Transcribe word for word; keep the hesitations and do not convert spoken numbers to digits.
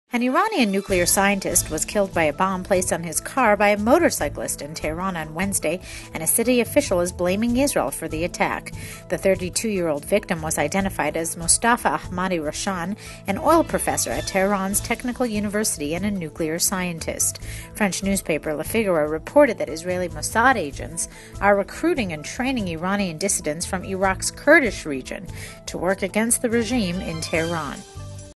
An Iranian nuclear scientist was killed by a bomb placed on his car by a motorcyclist in Tehran on Wednesday, and a city official is blaming Israel for the attack. The thirty-two-year-old victim was identified as Mustafa Ahmadi Roshan, an oil professor at Tehran's Technical University and a nuclear scientist. French newspaper Le Figaro reported that Israeli Mossad agents are recruiting and training Iranian dissidents from Iraq's Kurdish region to work against the regime in Tehran.